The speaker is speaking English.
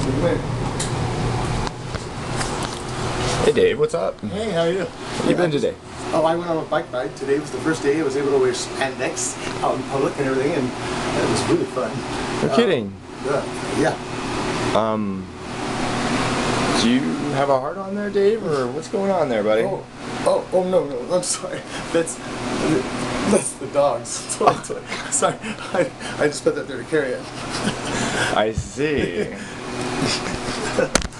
Hey Dave, what's up? Hey, how are you? Where you been today? Oh, I went on a bike ride. Today was the first day I was able to wear spandex out in public and everything, and it was really fun. No kidding. Yeah. Do you have a heart on there, Dave, or what's going on there, buddy? Oh, no, I'm sorry. That's the dogs. Sorry, I just put that there to carry it. I see.